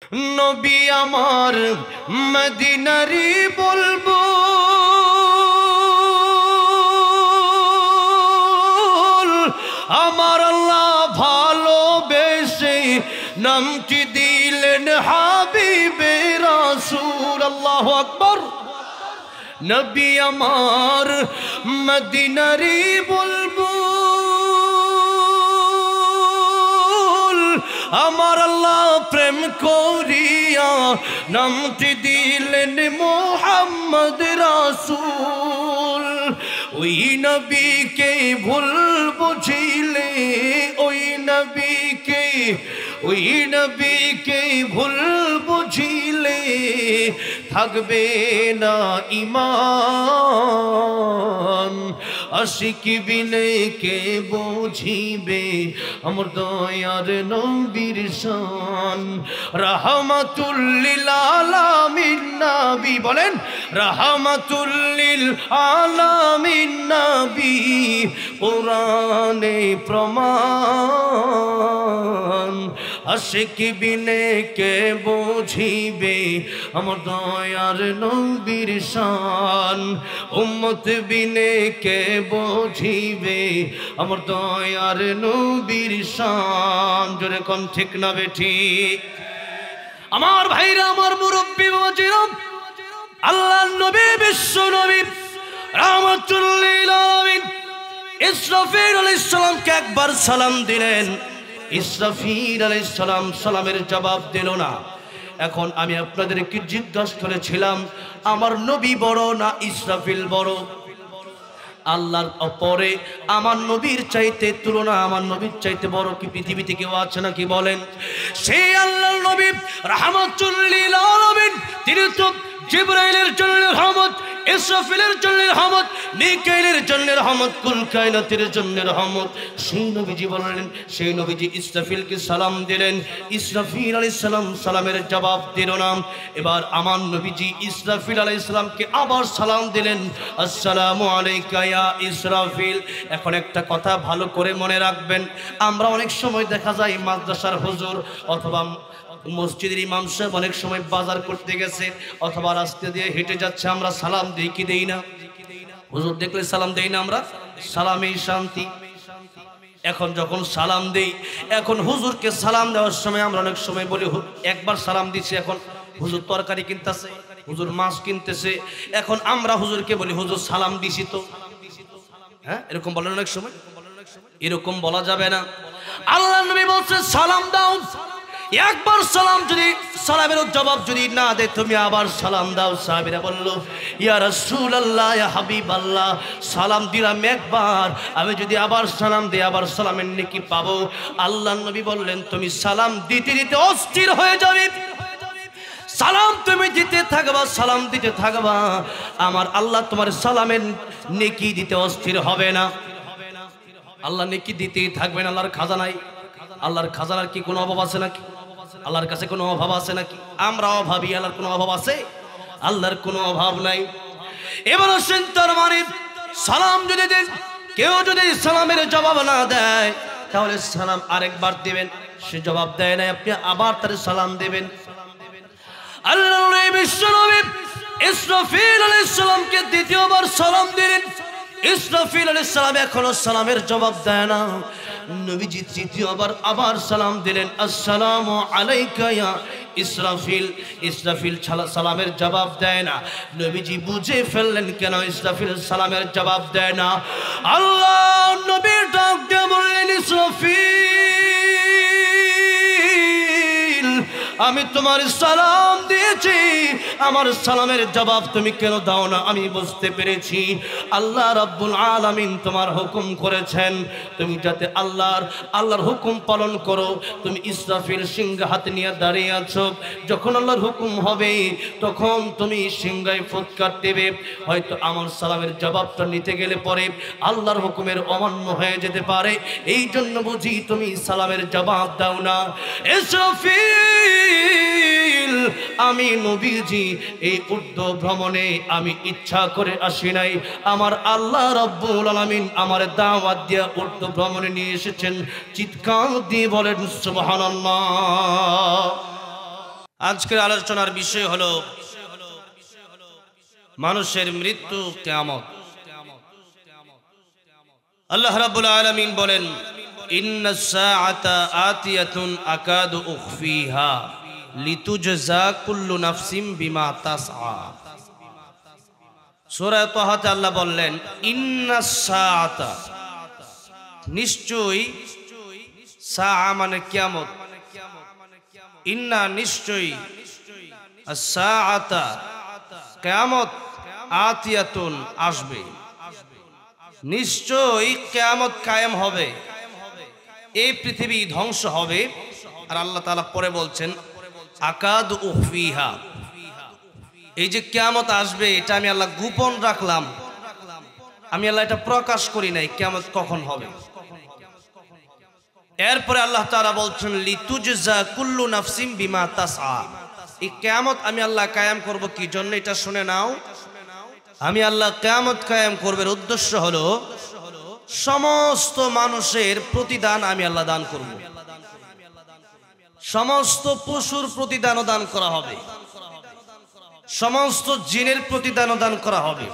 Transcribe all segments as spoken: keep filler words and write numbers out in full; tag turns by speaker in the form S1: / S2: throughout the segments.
S1: নবী আমার মদিনারি বুলবুল আমার আল্লাহ ভালোবেসে নামটি দিলেন হাবিবে রাসূল। আল্লাহু আকবার। নবী আমার মদিনারি বুলবুল আমার আল্লাহ প্রেম করিয়া নামটি দিলেন মুহাম্মদ রাসূল। ওই নবীকে ভুল বুঝিলে ওই নবীকে ওই নবীকে ভুল বুঝিলে থাকবে না ঈমান। আশিক বিনে কে বুঝিবে আমার দয়ার নবীর শান। রাহমাতুল লিল আলামিন নবী বলেন রাহমাতুল লিল আলামিন নবী কোরআনে প্রমাণ। আশিক বিনে কে বুঝিবে আমার দয়ার নবীর শান। উম্মত বিনে কে বুঝিবে আমার দয়ার নবীর শান। জোরে কোন ঠিক না বেঠিক? আমার ভাইরা আমার মুরব্বী বাবাজিরা আল্লাহর নবী বিশ্ব নবী রাহমাতুল লিল আলামিন ইসরাফিল আলাইহিস সালামকে একবার সালাম দিলেন। ইসরাফিল আলাইহিস সালাম সালামের জবাব দিল না। এখন আমি আপনাদেরকে জিজ্ঞাসা করেছিলাম আমার নবী বড় না ইসরাফিল বড়? আল্লাহর পরে আমার নবীর চাইতে তুলনা আমার নবীর চাইতে বড় কি পৃথিবীতে কেউ আছে নাকি বলেন? সেই আল্লাহর নবী রাহমাতুল লিল আলামিন তিনি তো জিবরাইলের জন্য রহমত, ইসরাফিলের জন্য রহমত, মিকাইলের জন্য রহমত, কুল কায়নাতের জন্য রহমত। সেই নবীজি বললেন সেই নবীজি ইসরাফিলকে সালাম দিলেন। ইসরাফিল আলাইহিস সালাম সালামের জবাব দিল না। এবার আমার নবীজি ইসরাফিল আলাইহিস সালামকে আবার সালাম দিলেন আসসালামু আলাইকা ইয়া ইসরাফিল। এখন একটা কথা ভালো করে মনে রাখবেন, আমরা অনেক সময় দেখা যায় মাদ্রাসার হুজুর অথবা মসজিদের ইমাম সাহেব অনেক সময় বাজার করতে গেছে অথবা রাস্তা দিয়ে হেঁটে যাচ্ছে, আমরা সালাম দিই কি দেই না? হুজুর দেখলে সালাম দেই না আমরা? সালামেই শান্তি। এখন যখন সালাম দেই, এখন হুজুরকে সালাম দেওয়ার সময় আমরা অনেক সময় বলি একবার সালাম দিচ্ছি, এখন হুজুর তরকারি কিনতেছে, হুজুর মাছ কিনতেছে, এখন আমরা হুজুরকে বলি হুজুর সালাম দিছি তো। হ্যাঁ, এরকম বলেন অনেক সময়। এরকম বলা যাবে না। আল্লাহর নবী বলছেন সালাম দাও। একবার সালাম যদি সালামের জবাব যদি না দেয় তুমি আবার সালাম দাও। সাহাবীরা বলল ইয়া রাসূলুল্লাহ ইয়া হাবিবাল্লাহ, সালাম দিলাম একবার, আমি যদি আবার সালাম দিই আবার সালামের নেকি পাবো? আল্লাহর নবী বললেন তুমি সালাম দিতে দিতে অস্থির হয়ে যাবে। সালাম তুমি দিতে থাকবা, সালাম দিতে থাকবা, আমার আল্লাহ তোমার সালামের নেকি দিতে অস্থির হবে না। আল্লাহ নেকি দিতেই থাকবেন। আল্লাহর খাজানায় আল্লাহর খাজানার কি কোনো অভাব আছে নাকি? আল্লাহর কাছে কোনো অভাব আছে নাকি? আমরা অভাবী, আল্লাহর কোনো অভাব আছে? আল্লাহর কোনো অভাব নাই। এবার আসেন তার মানে সালাম যদি দেন, কেউ যদি সালামের জবাব না দেয় তাহলে সালাম আরেকবার দিবেন। সে জবাব দেয় না, আপনি আবার তার সালাম দেবেন। আল্লাহর নবী বিশ্ব নবী ইসরাফিল আলাইহিস সালামকে দ্বিতীয়বার সালাম দিলেন। ইসরাফিল আলাইহিস সালাম এখনো সালামের জবাব দেয় না। নবীজি তৃতীয়বার আবার সালাম দিলেন আসসালামু আলাইকা ইয়া ইসরাফিল। ইসরাফিল সালামের জবাব দেয় না। নবীজি বুঝে ফেললেন কেন ইসরাফিল সালামের জবাব দেয় না। আল্লাহ নবীর ডাক দিয়ে বললেন ইসরাফিল আমি তোমার সালাম দিয়েছি, আমার সালামের জবাব তুমি কেন দাও না? আমি বুঝতে পেরেছি আল্লাহ রাব্বুল আলামিন তোমার হুকুম করেছেন তুমি যাতে আল্লাহর আল্লাহর হুকুম পালন করো। তুমি ইসরাফিল সিংহ হাতে নিয়ে দাঁড়িয়ে আছো, যখন আল্লাহর হুকুম হবে তখন তুমি সিংহায় ফুৎকার দেবে। হয়তো আমার সালামের জবাবটা নিতে গেলে পরে আল্লাহর হুকুমের অমান্য হয়ে যেতে পারে, এই জন্য বুঝি তুমি সালামের জবাব দাও না। ইসরাফিল আমি নবীজি এই উর্ধ্ব ভ্রমণে আমি ইচ্ছা করে আসি নাই, আমার আল্লাহ রাব্বুল আলামিন আমার দাওয়াত দিয়ে উর্ধ্ব ভ্রমণে নিয়ে এসেছেন। চিৎকার দিয়ে বলেন সুবহানাল্লাহ। আজকের আলোচনার বিষয় হলো মানুষের মৃত্যু কিয়ামত। আল্লাহ রাব্বুল আলামিন বলেন, ইন্নাস সাআতা আতিয়াতুন আকাদু উখফিহা লিতুজজা কুল্লু নাফসিম বিমা তাসআ। সূরা তাহাতে আল্লাহ বললেন, ইন্নাস সাআতা, নিশ্চয়ই, সাআ মানে কিয়ামত, ইন্না নিশ্চয়ই, আস-সাআতা কিয়ামত, আতিয়াতুন আসবে, নিশ্চয়ই কিয়ামত কায়েম হবে, এই পৃথিবী ধ্বংস হবে। আর আল্লাহ তাআলা পরে বলছেন, আকাদু উখফিহা, এই যে কিয়ামত আসবে এটা আমি আল্লাহ গোপন রাখলাম, আমি আল্লাহ এটা প্রকাশ করি নাই কিয়ামত কখন হবে। এরপরে আল্লাহ তাআলা বলছেন, লিতুজজা কুল্লু নাফসিম বিমা তাসআ, এই কিয়ামত আমি আল্লাহ কায়েম করব কি জন্য, এটা শুনে নাও। আমি আল্লাহ কিয়ামত কায়েম করবার উদ্দেশ্য হলো সমস্ত মানুষের প্রতিদান আমি আল্লাহ দান করব, সমস্ত পশুর প্রতিদানও দান করা হবে, সমস্ত জিনের প্রতিদানও দান করা হবে।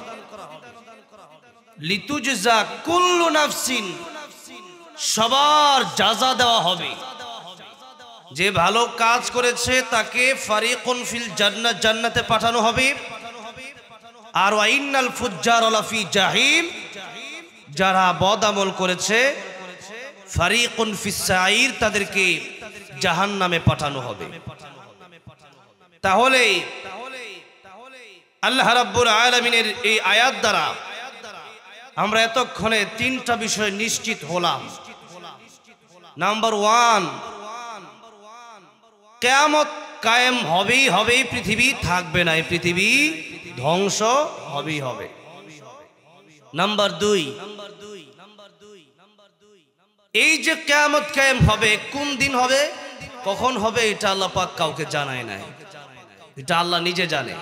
S1: লিতুজজা কুল্লু নাফসিন, সবার জাযা দেওয়া হবে। যে ভালো কাজ করেছে তাকে ফারিকুন ফিল জান্নাত, জান্নাতে পাঠানো হবে। আর ওয়াইন্নাল ফুজ্জার লাফি জাহিম, যারা বদ আমল করেছে ফারিকুন ফিস সাঈর, তাদেরকে জাহান্নামে পাঠানো হবে। তাহলে আল্লাহ রাব্বুল আলামিনের এই আয়াত দ্বারা আমরা এতক্ষণে তিনটা বিষয় নিশ্চিত হলাম। নাম্বার ওয়ান, কিয়ামত কায়েম হবেই হবে, পৃথিবী থাকবে না, এই পৃথিবী ধ্বংস হবেই হবে। নাম্বার দুই, এই যে কিয়ামত কায়েম হবে, কোন দিন হবে, কখন হবে, এটা আল্লাহ পাক কাউকে জানায় নাই, এটা আল্লাহ নিজে জানে।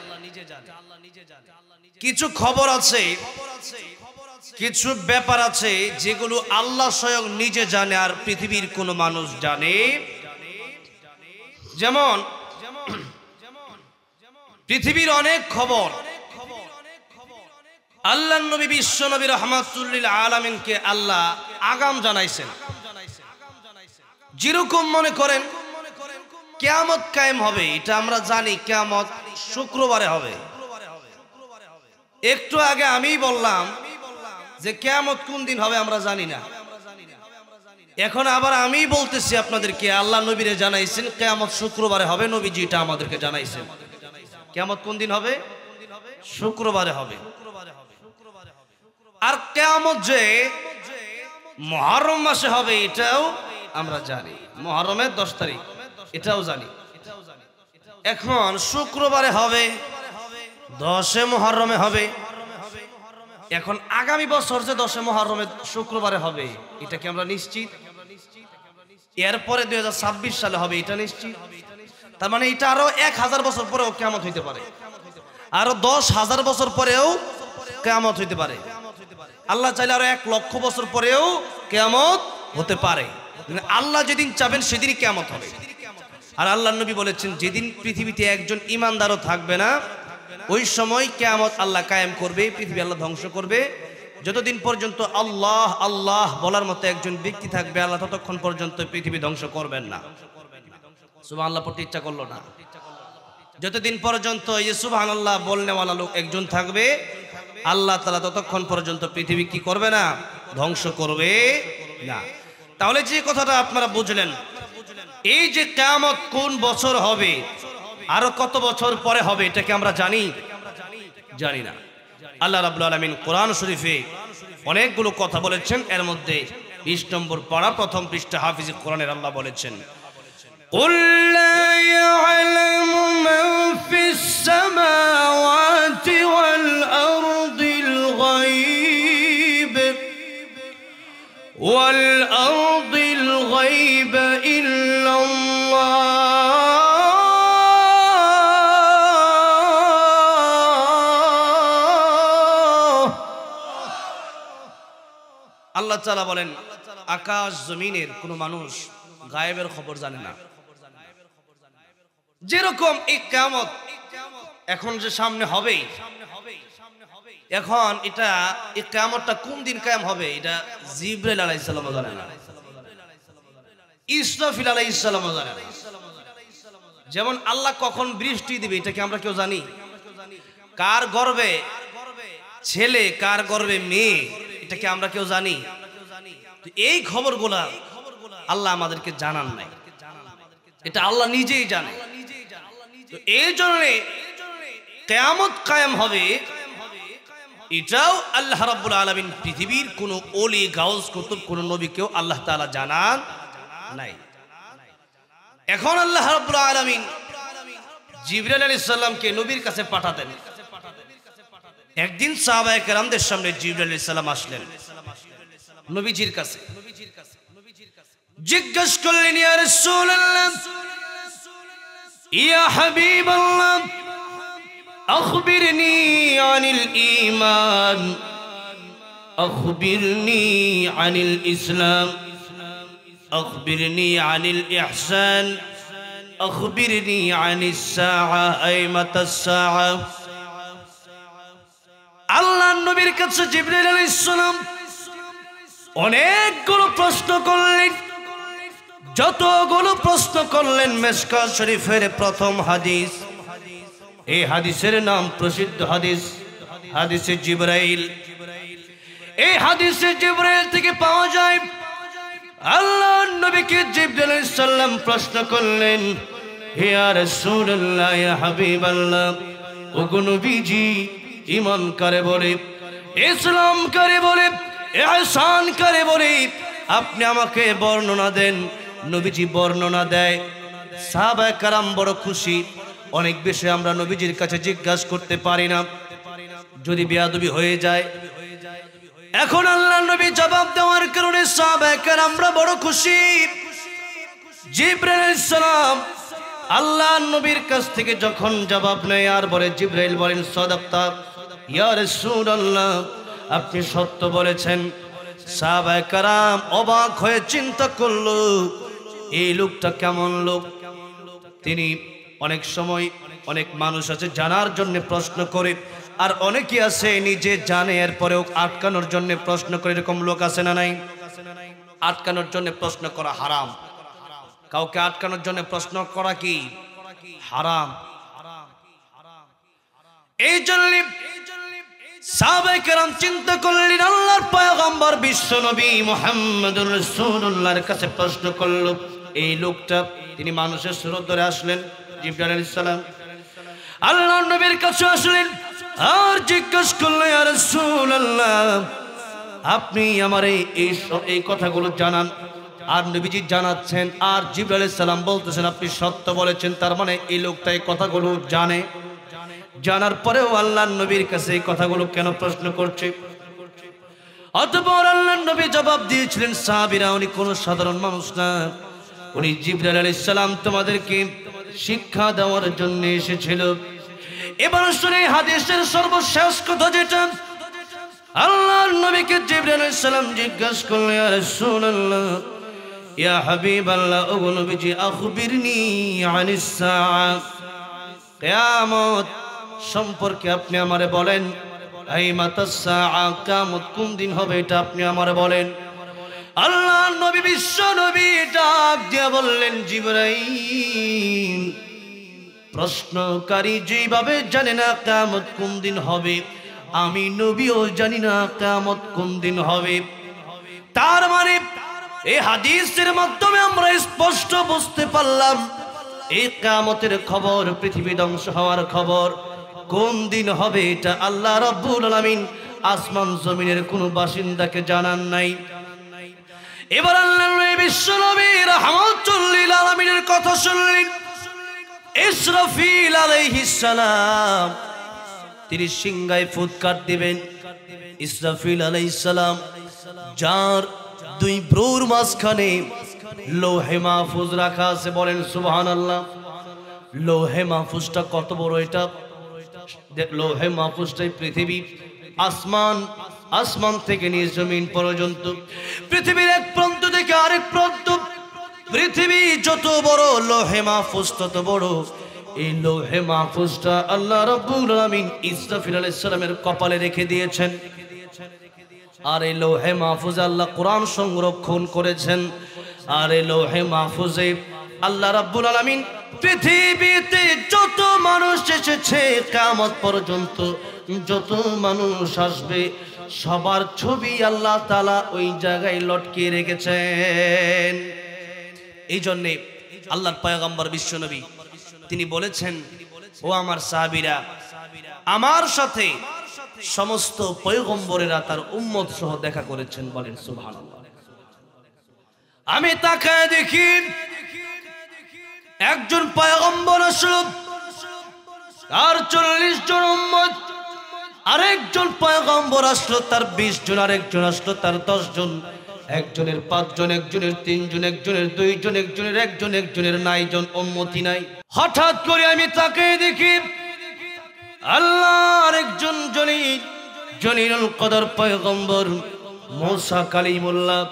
S1: কিছু খবর আছে, কিছু ব্যাপার আছে যেগুলো আল্লাহ স্বয়ং নিজে জানে আর পৃথিবীর কোনো মানুষ জানে। যেমন পৃথিবীর অনেক খবর আল্লাহ নবী বিশ্ব নবী রাহমাতুল লিল আলামিনকে আল্লাহ আগাম জানাইছেন। যেরকম মনে করেন কিয়ামত কায়েম হবে, এটা আমরা জানি কিয়ামত শুক্রবারে হবে। একটু আগে আমি বললাম যে কিয়ামত কোন দিন হবে আমরা জানি না। এখন আবার আমি বলতেছি আপনাদেরকে, আল্লাহ নবীরে জানাইছেন কিয়ামত শুক্রবারে হবে, নবীজি এটা আমাদেরকে জানাইছেন। কিয়ামত কোন দিন হবে? শুক্রবারে হবে। আর কিয়ামত যে মুহররম মাসে হবে এটাও আমরা জানি, মুহররমের দশ তারিখ, এটাও জানি। এখন শুক্রবারে হবে, দশে মুহররমে হবে। এখন আগামী বছর যে দশে মুহররমে শুক্রবারে হবে, এটা কি আমরা নিশ্চিত? এরপরে দুই হাজার ছাব্বিশ সালে হবে, এটা নিশ্চিত। তার মানে এটা আরো এক হাজার বছর পরেও কিয়ামত হইতে পারে, আরো দশ হাজার বছর পরেও কিয়ামত হইতে পারে, আল্লাহ চাইলে আরো এক লক্ষ বছর পরেও কিয়ামত হতে পারে। আল্লাহ যেদিন চাবেন সেদিনই কিয়ামত হবে। আর আল্লাহ নবী বলেছেন, যেদিন পৃথিবীতে একজন ইমানদারও থাকবে না ওই সময় কিয়ামত আল্লাহ কায়েম করবে, পৃথিবী আল্লাহ ধ্বংস করবে। যতদিন পর্যন্ত আল্লাহ আল্লাহ বলার মতো একজন ব্যক্তি থাকবে, আল্লাহ ততক্ষণ পর্যন্ত পৃথিবী ধ্বংস করবেন না। সুবহানাল্লাহ পড়তে ইচ্ছা করলো না। যতদিন পর্যন্ত এই সুবহানাল্লাহ বলনেওয়ালা লোক একজন থাকবে, আল্লাহ তাআলা ততক্ষণ পর্যন্ত পৃথিবী কি করবে না? ধ্বংস করবে না। তাহলে যে কথাটা আপনারা বুঝলেন, এই যে কিয়ামত কোন বছর হবে, আরো কত বছর পরে হবে, এটা কি আমরা জানি? জানি না। আল্লাহ রাব্বুল আলামিন কোরআন শরীফে অনেকগুলো কথা বলেছেন। এর মধ্যে বিশ নম্বর পারা প্রথম পৃষ্ঠা হাফিজে কোরআনের আল্লাহ বলেছেন, কুল লা ইয়ালামু মান ফিস সামাওয়াতি ওয়াল আরদিল গায়ব ওয়াল আরদিল গায়ব ইল্লাল্লাহ আল্লাহ তাআলা বলেন, আকাশ জমিনের কোনো মানুষ গায়েবের খবর জানে না। যেরকম এই কিয়ামত এখন যে সামনে হবে, এখন এটা এই কিয়ামতটা কোন দিন কায়েম হবে এটা জিবরাইল আলাইহিস সালাম জানে না, ইসরাফিল আলাইহিস সালাম জানে না। যেমন আল্লাহ কখন বৃষ্টি দিবে এটা কি আমরা কেউ জানি? কার গর্ভে ছেলে কার গর্ভে মেয়ে এটা কি আমরা কেউ জানি? এই খবরগুলা আল্লাহ আমাদেরকে জানান নাই, এটা আল্লাহ নিজেই জানে। তো এই জন্য কিয়ামত কায়েম হবে এটাও আল্লাহ রাব্বুল আলামিন পৃথিবীর কোন ওলি গাউস কুতুব কোন নবীকেও আল্লাহ তাআলা জানান নাই। এখন আল্লাহ রাব্বুল আলামিন জিবরাইল আলাইহিস সালামকে নবীর কাছে পাঠাতেন। একদিন সাহাবায়ে কেরামদের সামনে জিবরাইল আলাইহিস সালাম আসলেন নবীজির কাছে, জিজ্ঞেস করলেন ইয়া রাসূলুল্লাহ ইয়া হাবিবাল্লাহ আখবিরনি আনিল ঈমান আখবিরনি আনিল ইসলাম আখবিরনি আনিল ইহসান আখবিরনি আনিস সাআ আইমাতাস সাআ। আল্লাহর নবীর কাছে জিবরাইল আলাইহিস সালাম অনেকগুলো প্রশ্ন করলেন। যতগুলো প্রশ্ন করলেন মিশকাত শরীফের প্রথম হাদিস, এই হাদিসের নাম প্রসিদ্ধ হাদিস হাদিসে জিবরাইল। এই হাদিসে জিবরাইল থেকে পাওয়া যায় আল্লাহর নবীকে জিবরাইল আলাইহিস সালাম প্রশ্ন করলেন হে ইয়া রাসূলুল্লাহ ইয়া হাবিবাল্লাহ, ওগো নবীজি ঈমান কারে বলে, ইসলাম কারে বলে, ইহসান কারে বলে আপনি আমাকে বর্ণনা দেন। নবীজি বর্ণনা দেয়, সাহাবায়ে কেরাম বড় খুশি। অনেক বিষয় আমরা নবীজির কাছে জিজ্ঞাসা করতে পারি না, যদি বেয়াদবি হয়ে যায়। এখন আল্লাহর নবী জবাব দেওয়ার কারণে সাহাবায়ে কেরামরা বড় খুশি। জিবরাইল আলাইহিস সালাম আল্লাহর নবীর কাছ থেকে যখন জবাব নেয় আর বলে, জিবরাইল বলেন সাদাক্তা ইয়া রাসূলুল্লাহ, আপনি সত্য বলেছেন। সাহাবায়ে কেরাম অবাক হয়ে চিন্তা করলো এই লোকটা কেমন লোক। তিনি অনেক সময় অনেক মানুষ আছে জানার জন্য প্রশ্ন করে, আর অনেকে আছে নিজে জানে এরপরেও আটকানোর জন্য প্রশ্ন করে। এরকম লোক আছে না নাই? আটকানোর জন্য প্রশ্ন করা হারাম। কাউকে আটকানোর জন্য প্রশ্ন করা কি হারাম। এই জন্য সাহাবায়ে কেরাম চিন্তা করলেন আল্লাহর পয়গম্বর বিশ্ব নবী মুহাম্মদুর রাসূলুল্লাহর কাছে প্রশ্ন করল। এই লোকটা তিনি মানুষের সুরত ধরে আসলেন। জিবরাইল আলাইহিস সালাম আল্লাহর নবীর কাছে আসলেন আর জিজ্ঞাসা করলেন ইয়া রাসূলুল্লাহ, আপনি আমার এই এই কথাগুলো জানান। আর নবীজি জানাচ্ছেন, আর জিবরাইল আলাইহিস সালাম বলতেছেন আপনি সত্য বলেছেন। তার মানে এই লোকটা এই কথাগুলো জানে। জানার পরেও আল্লাহর নবীর কাছে এই কথাগুলো কেন প্রশ্ন করছে? অতঃপর আল্লাহর নবী জবাব দিয়েছিলেন, সাহাবীরা উনি কোনো সাধারণ মানুষ না, উনি জিবরাইল আলাইহিস সালাম তোমাদেরকে শিক্ষা দেওয়ার জন্য এসেছিল। এবার শুনে হাদিসের সর্বশেষ কথা যেটা আল্লাহর নবীকে জিবরাইল আলাইহিস সালাম জিজ্ঞাসা করলেন ইয়া রাসূলুল্লাহ ইয়া হাবিবাল্লাহ, ওগো নবীজি আখবিরনি আনিস সাআ, কিয়ামত সম্পর্কে আপনি আমারে বলেন। আইমাতাস সাআ, কিয়ামত কোন দিন হবে এটা আপনি আমারে বলেন। আল্লাহর নবী বিশ্ব নবী ডাক দিয়ে বললেন, জিবরাইল, প্রশ্নকারী যেভাবে জানে না কিয়ামত কোন দিন হবে, আমি নবীও জানি না কিয়ামত কোন দিন হবে। তার মানে এই হাদিসের মাধ্যমে আমরা স্পষ্ট বুঝতে পারলাম এই কিয়ামতের খবর, পৃথিবী ধ্বংস হওয়ার খবর কোন দিন হবে এটা আল্লাহ রাব্বুল আলামিন আসমান জমিনের কোনো বাসিন্দাকে জানান নাই। এবার আল্লাহর নবী বিশ্ব নবী রাহমাতুল লিল আলামিনের কথা শুনলেন। ইসরাফিল আলাইহিস সালাম তিনি সিংহায় ফুৎকার দিবেন। ইসরাফিল আলাইহিস সালাম যার দুই ভ্রুর মাঝখানে লৌহে মাহফুজ রাখা আছে, বলেন সুবহানাল্লাহ। লৌহে মাহফুজটা কত বড়! এটা লৌহে মাহফুজটাই পৃথিবী, আসমান, আসমান থেকে নিয়ে জমিন পর্যন্ত, পৃথিবীর এক প্রান্ত থেকে আরেক প্রান্ত, পৃথিবী যত বড় লৌহে মাহফুজ তত বড়। এই লৌহে মাহফুজটা আল্লাহ রাব্বুল আলামিন ইসরাফিল আলাইহিস সালামের কপালে রেখে দিয়েছেন। আর এই লৌহে মাহফুজে আল্লাহ কোরআন সংরক্ষণ করেছেন। আর এই লৌহে মাহফুজে আল্লাহ রাব্বুল আলামিন পৃথিবীতে যত মানুষ এসেছে কিয়ামত পর্যন্ত যত মানুষ আসবে সবার ছবি আল্লাহ তাআলা ওই জায়গায় লটকিয়ে রেখেছেন। এই জন্য আল্লাহর পয়গম্বর বিশ্বনবী তিনি বলেছেন, ও আমার সাহাবীরা, আমার সাথে সমস্ত পয়গম্বরেরা তার উম্মত সহ দেখা করেছেন। বলেন সুবহানাল্লাহ। আমি তাকায় দেখি একজন পয়গম্বর আসলো, তার চল্লিশ জন উম্মত। আরেকজন পয়গম্বর আসলো, তার বিশ জন। আরেকজন আসলো, তার দশ জন। একজনের পাঁচজন, একজনের তিনজন, একজনের দুইজন, একজনের একজন, একজনের নাই জন উম্মতি নাই। হঠাৎ করে আমি তাকায় দেখি আল্লাহর একজন জলিল জলিলুল কদর পয়গম্বর মুসা কালিমুল্লাহ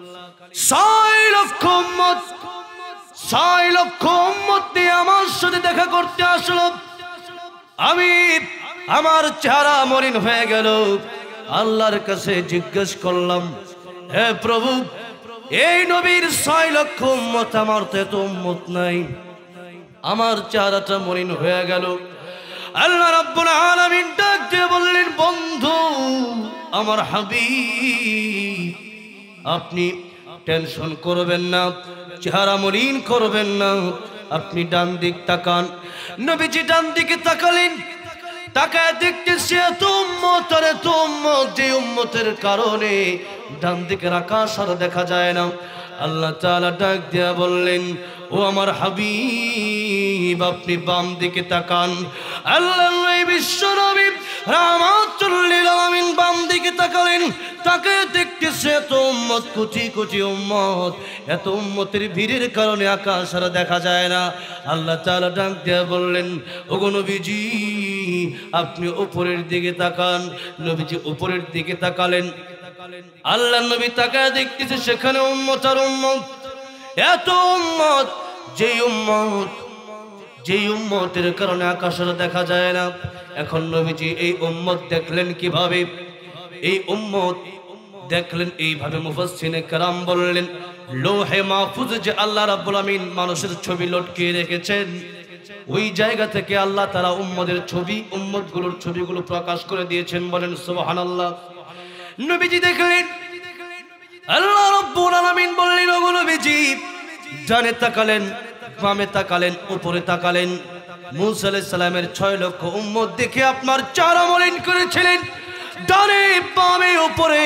S1: ছয় লক্ষ উম্মত ছয় লক্ষ উম্মত নিয়ে আমার সাথে দেখা করতে আসলো। আমি আমার চেহারা মলিন হয়ে গেল। আল্লাহর কাছে জিজ্ঞেস করলাম, হে প্রভু, এই নবীর ছয় লক্ষ উম্মত, আমার তো এত উম্মত নাই, আমার চেহারাটা মলিন হয়ে গেল। আল্লাহ রাব্বুল আলামিন ডাক দিয়ে বললেন, বন্ধু আমার হাবিব, আপনি টেনশন করবেন না, চেহারা মলিন করবেন না, আপনি ডান দিক তাকান। নবীজি ডান দিকে তাকালেন। তাকায় দেখতেছি এত উম্মত আর এত উম্মত, যে উম্মতের কারণে ডান দিকের আকাশ আর দেখা যায় না। আল্লাহ তাআলা ডাক দিয়া বললেন, ও আমার হাবিব, আপনি বাম দিকে তাকান। আল্লাহ বিশ্ব নবী রাহমাতুল লিল আলামিন বাম দিকে তাকালেন। তাকে দেখতেছে এত উম্মত, কোটি কোটি উম্মত, এত উম্মতের ভিড়ের কারণে আকাশ আর দেখা যায় না। আল্লাহ তাআলা ডাক দিয়া বললেন, ওগো নবীজি, আপনি উপরের দিকে তাকান। নবীজি উপরের দিকে তাকালেন। আল্লাহ নবী তাকায় দেখতেছে সেখানে উম্মত আর উম্মত, এত উম্মত, যে উম্মত যে উম্মতের কারণে আকাশের দেখা যায় না। এখন নবীজি এই উম্মত দেখলেন কিভাবে? এই উম্মত দেখলেন এইভাবে। মুফাসসিরে কেরাম বললেন, লৌহে মাহফুজ যে আল্লাহ রাব্বুল আমিন মানুষের ছবি লটকিয়ে রেখেছেন, ওই জায়গা থেকে আল্লাহ তাআলা উম্মতের ছবি, উম্মতগুলোর ছবিগুলো প্রকাশ করে দিয়েছেন। বলেন সুবহানাল্লাহ। নবীজি দেখলেন, আল্লাহ রাব্বুল আলামিন বললেন, ওগো নবীজি, ডানে তাকালেন, বামে তাকালেন, উপরে তাকালেন। মূসা আলাইহিস সালামের ছয় লক্ষ উম্মত দেখে আপনার চেহারা মলিন করেছিলেন। ডানে বামে উপরে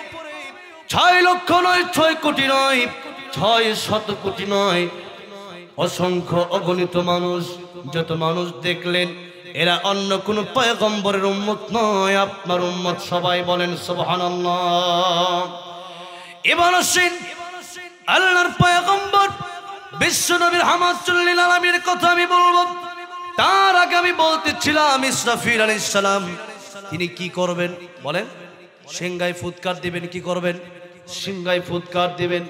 S1: ছয় লক্ষ নয়, ছয় কোটি নয়, ছয় শত কোটি নয়, অসংখ্য অগণিত মানুষ, যত মানুষ দেখলেন এরা অন্য কোন পয়গম্বরের উম্মত নয়, আপনার উম্মত সবাই। বলেন সুবহানাল্লাহ। এবার আসেন আল্লাহর পয়গম্বর বিশ্ব নবীর রাহমাতুল লিল আলামিনের কথা আমি বলবো। তার আগে আমি বলতেছিলাম ইসরাফিল আলাইহিস সালাম তিনি কি করবেন? বলেন, সিংহায় ফুৎকার দিবেন। কি করবেন? সিংহায় ফুৎকার দিবেন।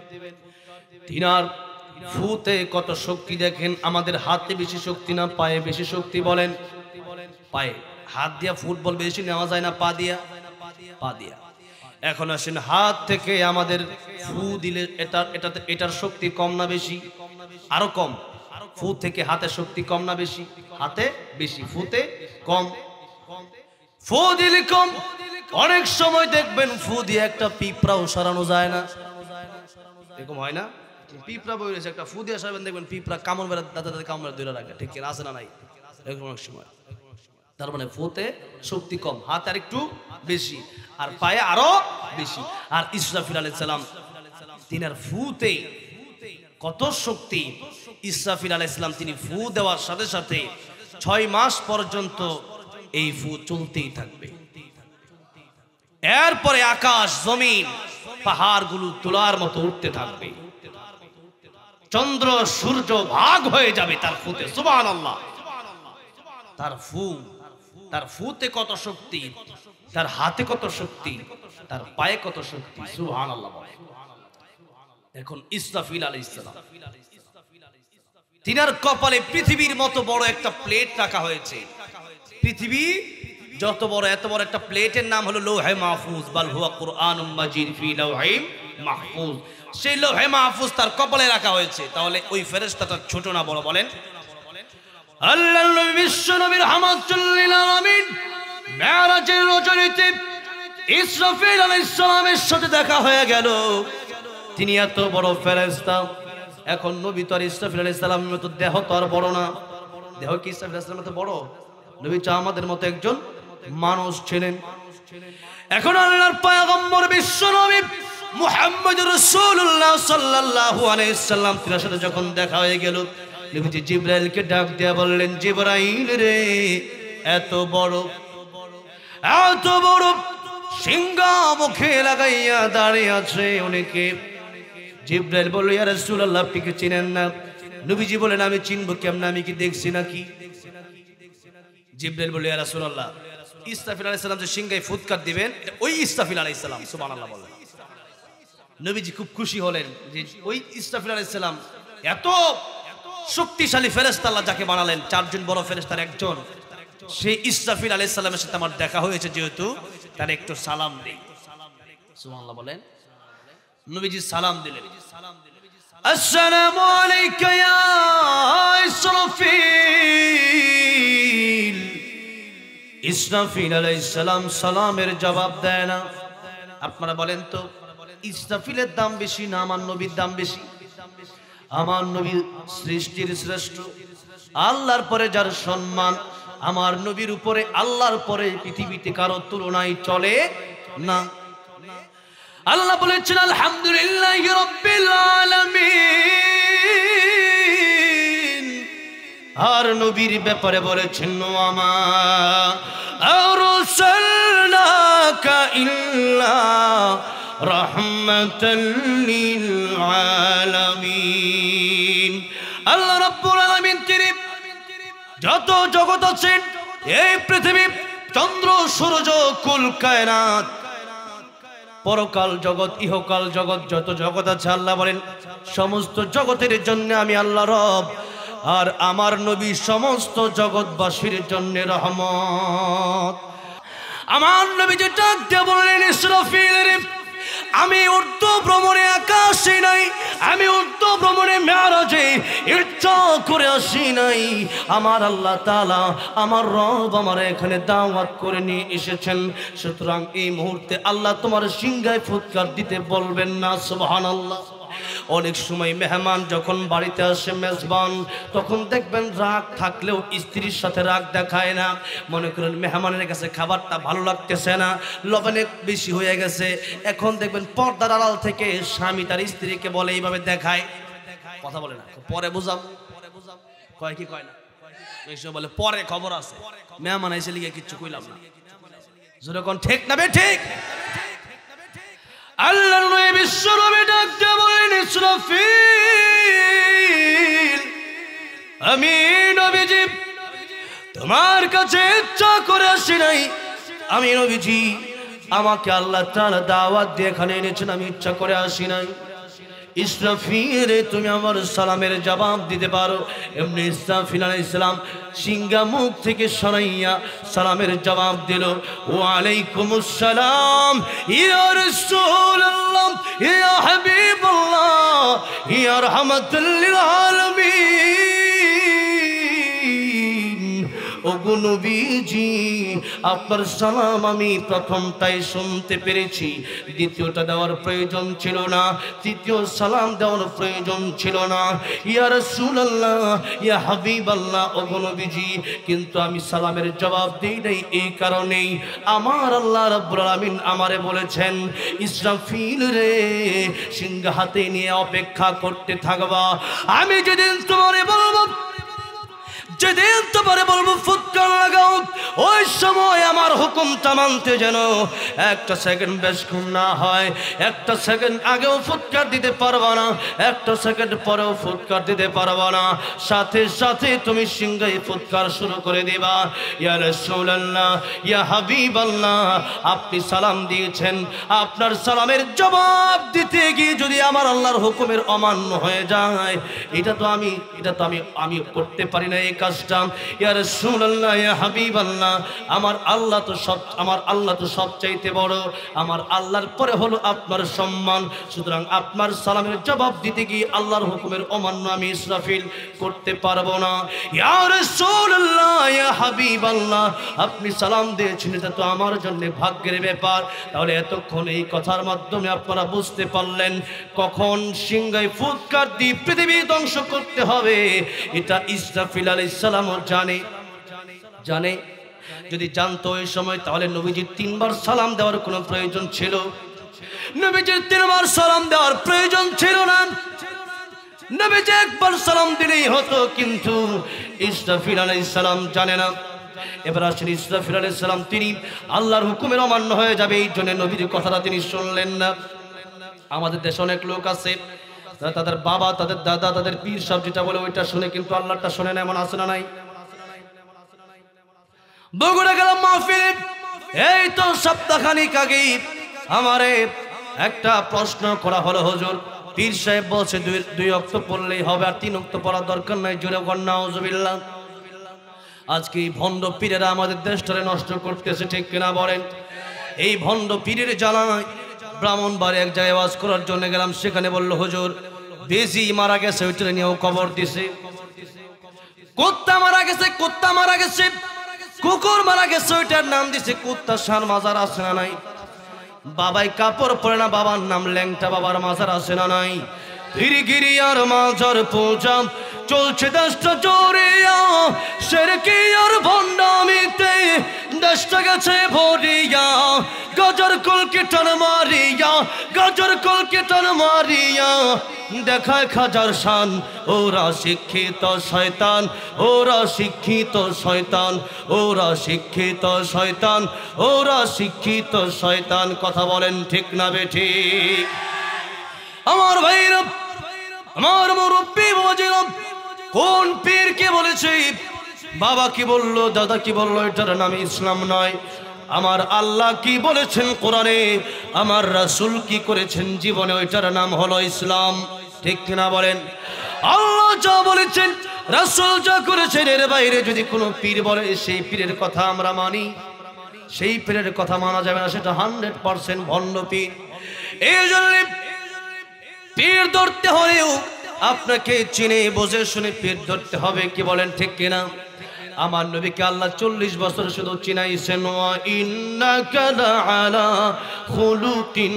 S1: তিনার ফুতে কত শক্তি দেখেন। আমাদের হাতে বেশি শক্তি না পায়ে বেশি শক্তি? বলেন, পায়ে। হাত দিয়া ফুটবল বেশি নেওয়া যায় না পা দিয়া? পা দিয়া। এখন আসেন, হাত থেকে আমাদের ফু দিলে এটা এটাতে এটার শক্তি কম না বেশি? আরো কম। ফু থেকে হাতে শক্তি কম না বেশি? হাতে বেশি, ফুতে কম। ফু দিলে কম। অনেক সময় দেখবেন ফু দিয়ে একটা পিঁপড়াও সরানো যায় না। এরকম হয় না? পিঁপড়া বই রয়েছে, একটা ফু দিয়ে সরাবেন, দেখবেন পিঁপড়া কামড় বেড়া দাদা দাদা কামড় ধরে রাখে। ঠিক আছে না? নাই এরকম অনেক সময়। তার মানে ফুতে শক্তি কম, হাত আর একটু বেশি, আর পায়ে আরো বেশি। আর ইসরাফিল আলাইহিস সালাম তিনার ফুতে কত শক্তি! ইসরাফিল আলাইহিস সালাম তিনি ফু দেওয়ার সাথে সাথে ছয় মাস পর্যন্ত এই ফু চলতেই থাকবে। এরপরে আকাশ, জমিন, পাহাড়গুলো তুলার মতো উঠতে থাকবে। চন্দ্র সূর্য ভাগ হয়ে যাবে তার ফুতে। সুবহানাল্লাহ। তার ফু, তার ফুতে কত শক্তি, তার হাতে কত শক্তি, তার পায়ে কত শক্তি। সুবহানাল্লাহ। এখন ইসরাফিল আলাইহিস সালাম তিনার কপালে পৃথিবীর মতো বড় একটা প্লেট রাখা হয়েছে। পৃথিবী যত বড়, এত বড় একটা প্লেটের নাম হলো লৌহে মাহফুজ, বাল হুয়া কুরআনুম মাজিদ ফি লাওহিম মাহফুজ। সেই লৌহে মাহফুজ তার কপালে রাখা হয়েছে। তাহলে ওই ফেরেশতাটা ছোট না বড় বলেন? আল্লাহর নবী বিশ্ব নবী রাহমাতুল লিল আলামিন মেরাজের রজনীতে ইসরাফিল আলাইহিস সালামের সাথে দেখা হয়ে গেল। তিনি এত বড় ফেরেশতা। এখন নবী তো আর ইসরাফিল আলাইহিস সালামের মতো দেহ তো আর বড় না। দেহ কি ইসরাফিল আলাইহিস সালামের মতো বড়? নবী তো আমাদের মতো একজন মানুষ ছিলেন। এখন আল্লাহর পয়গম্বর বিশ্ব নবী মুহাম্মদুর রাসূলুল্লাহ সাল্লাল্লাহু আলাইহি সাল্লাম তার সাথে যখন দেখা হয়ে গেল, নবীজি জিবরাইলকে ডাক দিয়ে বললেন, জিবরাইল রে, এত বড় এত বড় সিংহা মুখে লাগাইয়া দাঁড়িয়ে আছে অনেকে। জিবরাইল বলল, ইয়া রাসূলুল্লাহ, আপনি কি চিনেন না? নবীজি বলেন, আমি চিনব কেমনে, আমি কি দেখছি নাকি? জিবরাইল বলল, ইয়া রাসূলুল্লাহ, ইসরাফিল আলাইহিস সালাম যে সিংহায় ফুৎকার দিবেন, এটা ওই ইসরাফিল আলাইহিস সালাম। সুবহানাল্লাহ বলেন। নবীজি খুব খুশি হলেন যে ওই ইসরাফিল আলাইহিস সালাম এত শক্তিশালী ফেরেশতা আল্লাহ যাকে বানালেন, চারজন বড় ফেরেশতার একজন, সেই ইসরাফিল আলাইহিস সালামের সাথে আমার দেখা হয়েছে, যেহেতু তার একটু সালাম দেই। সুবহানাল্লাহ বলেন। নবীজি সালাম দিলেন, আসসালামু আলাইকা ইয়া ইসরাফিল। ইসরাফিল আলাইহিস সালাম সালামের জবাব দেয় না। আপনারা বলেন তো, ইসরাফিলের দাম বেশি না আমার নবীর দাম বেশি? আমার নবী সৃষ্টির শ্রেষ্ঠ, আল্লাহর পরে যার সম্মান, আমার নবীর উপরে আল্লাহর পরে পৃথিবীতে কারো তুলনায় চলে না। আল্লাহ বলেছেন, আলহামদুলিল্লাহি রাব্বিল আলামিন। আর নবীর ব্যাপারে বলেছেন, ওয়ামা আরসালনাকা ইল্লা রাহমাতাল লিল আলামিন। আল্লাহ রাব্বুল আলামিন তিনি যত জগৎ আছেন, এই পৃথিবী, চন্দ্র, সূর্য, কুল কায়নাত, পরকাল জগৎ, ইহকাল জগৎ, যত জগৎ আছে, আল্লাহ বলেন সমস্ত জগতের জন্য আমি আল্লাহ রব, আর আমার নবী সমস্ত জগৎবাসীর জন্য রহমত। আমার নবী যে ডাক দিয়ে বললেন, ইসরাফিল রে, আমি উর্দু ভ্রমণে আকাশে নাই, আমি উর্দু ভ্রমণে মেরাজে ইচ্ছা করে আসি নাই। আমার আল্লাহ তাআলা, আমার রব আমার এখানে দাওয়াত করে নিয়ে এসেছেন। সুতরাং এই মুহূর্তে আল্লাহ তোমার সিংহায় ফুৎকার দিতে বলবেন না। সুবহানাল্লাহ। অনেক সময় মেহমান যখন বাড়িতে আসে, মেজবান, তখন দেখবেন রাগ থাকলেও স্ত্রীর সাথে রাগ দেখায় না। মনে করেন মেহমানের কাছে খাবারটা ভালো লাগতেছে না, লবণে বেশি হয়ে গেছে, এখন দেখবেন পর্দার আড়াল থেকে স্বামী তার স্ত্রীকে বলে, এইভাবে দেখায়, কথা বলে না, পরে বুঝাম, কয় কি কয় না, এইসব বলে পরে খবর আছে, মেহমান এসে লিগে কিচ্ছু কইলাম না। যখন ঠিক না বে ঠিক, আল্লাহর নবী বিশ্ব নবী ডাক দিয়ে বলেন, ইসরাফিল, আমি নবীজি তোমার কাছে ইচ্ছা করে আসি নাই। আমি নবীজি, আমাকে আল্লাহ তাআলা দাওয়াত দিয়ে এখানে এনেছেন, আমি ইচ্ছা করে আসি নাই। ইসরাফিল, তুমি আমার সালামের জবাব দিতে পারো। এমনি ইসরাফিল আলাইহিস সালাম সিংহা মুখ থেকে সরাইয়া সালামের জবাব দিল, ওয়া আলাইকুমুস সালাম ইয়া রাসূলুল্লাহ, ইয়া হাবিবাল্লাহ, ইয়া রাহমাতুল লিল আলামিন। ওগো নবীজি, আপনার সালাম আমি প্রথমটাই শুনতে পেরেছি, দ্বিতীয়টা দেওয়ার প্রয়োজন ছিল না, তৃতীয় সালাম দেওয়ার প্রয়োজন ছিল না। ইয়া রাসূলুল্লাহ, ইয়া হাবিবাল্লাহ, ওগো নবীজি, কিন্তু আমি সালামের জবাব দেই নাই এই কারণেই, আমার আল্লাহ রাব্বুল আলামিন আমারে বলেছেন, ইসরাফিল রে, সিংহ হাতে নিয়ে অপেক্ষা করতে থাকবা। আমি যেদিন তোমারে বলবো, যেদিন তোমারে বলবো ফুৎকার লাগাও, ওই সময় আমার হুকুমটা মানতে যেন একটা সেকেন্ড বেশ কম না হয়। একটা সেকেন্ড আগেও ফুৎকার দিতে পারবা না, একটা সেকেন্ড পরেও ফুৎকার দিতে পারবা না, সাথে সাথে তুমি সিংহায় ফুৎকার শুরু করে দিবা। ইয়া রাসূলুল্লাহ, ইয়া হাবিবাল্লাহ, আপনি সালাম দিয়েছেন, আপনার সালামের জবাব দিতে গিয়ে যদি আমার আল্লাহর হুকুমের অমান্য হয়ে যায়, এটা তো আমি এটা তো আমি আমি করতে পারি না এই কাজটা। ইয়া রাসূলুল্লাহ, ইয়া হাবিবাল্লাহ, আমার আল্লাহ তো সব আমার আল্লাহ তো সবচাইতে বড়, আমার আল্লাহর পরে হলো আপনার সম্মান, সুতরাং আপনার সালামের জবাব দিতে গিয়ে আল্লাহর হুকুমের অমান্য আমি ইসরাফিল করতে পারবো না। ইয়া রাসূলুল্লাহ, ইয়া হাবিবাল্লাহ, আপনি সালাম দিয়েছেন, এটা তো আমার জন্য ভাগ্যের ব্যাপার। তাহলে এতক্ষণ এই কথার মাধ্যমে আপনারা বুঝতে পারলেন কখন সিংহায় ফুৎকার দিয়ে পৃথিবী ধ্বংস করতে হবে এটা ইসরাফিল আলাইহিস সালামও জানে জানে যদি জানতো ওই সময়, তাহলে নবীজির তিনবার সালাম দেওয়ার কোনো প্রয়োজন ছিল? নবীজির তিনবার সালাম দেওয়ার প্রয়োজন ছিল না, নবীজি একবার সালাম দিলেই হতো। কিন্তু ইসরাফিল আলাইহিস সালাম জানে না। এবার আসেন ইসরাফিল আলাইহিস সালাম, তিনি আল্লাহর হুকুমের অমান্য হয়ে যাবে, এই জন্য নবীর কথাটা তিনি শুনলেন না। আমাদের দেশে অনেক লোক আছে, তাদের বাবা, তাদের দাদা, তাদের পীর সব যেটা বলে ওইটা শুনে, কিন্তু আল্লাহটা শুনে না, এমন আছে না নাই? বগুড়া গেলাম মাহফিলে, এই তো সপ্তাহখানিক আগেই আমারে একটা প্রশ্ন করা হলো, হুজুর পীর সাহেব বলছে দুই দুই অক্ত পড়লেই হবে, আর তিন অক্ত পড়ার দরকার নাই, জোরে কন্যা নাউজুবিল্লাহ। আজকে এই ভণ্ড পীরেরা আমাদের দেশটারে নষ্ট করতেছে, ঠিক কিনা বলেন? এই ভণ্ড পীরের জ্বালায় ব্রাহ্মণবাড়ি এক জায়গায় ওয়াজ করার জন্য গেলাম, সেখানে বললো হুজুর বেজি মারা গেছে, ওইটা নিয়েও কবর দিছে, কুত্তা মারা গেছে, কুত্তা মারা গেছে, কুকুর মারা গেছে, ওইটার নাম দিছে কুত্তা শান মাজার আছে না নাই? বাবাই কাপড় পরে না, বাবার নাম ল্যাংটা, বাবার মাজার আছে না নাই? গিরি আর মাজার পূজা চলছে দেশটা জোরিয়া, সেরকি আর ভণ্ডামিতে দেশটা গেছে ভরিয়া, গজর কলকে টান মারিয়া, গজর কলকে টান মারিয়া দেখায় খাজার শান। ওরা শিক্ষিত শয়তান, ওরা শিক্ষিত শয়তান, ওরা শিক্ষিত শয়তান, ওরা শিক্ষিত শয়তান। কথা বলেন ঠিক না বেঠিক? আমার ভাইরা, আমার মুরব্বী বাবাজিরা, কোন পীর কে বলেছে, বাবা কি বললো, দাদা কি বললো, এটার নাম ইসলাম নয়। আমার আল্লাহ কি বলেছেন কোরআনে, আমার রাসূল কি করেছেন জীবনে, ওইটার নাম হলো ইসলাম, ঠিক কিনা বলেন? আল্লাহ যা বলেছেন, রাসূল যা করেছেন, এর বাইরে যদি কোনো পীর বলে সেই পীরের কথা আমরা মানি, সেই পীরের কথা মানা যাবে না, সেটা হান্ড্রেড পার্সেন্ট ভণ্ড পীর। এই জন্য পীর ধরতে হলেও আপনাকে চিনে বুঝে শুনে পীর ধরতে হবে, কি বলেন ঠিক কিনা? আমার নবীকে আল্লাহ চল্লিশ বছর শুধু চিনাইছেন, ওয়া ইন্নাকা লাআলা খুলুকিন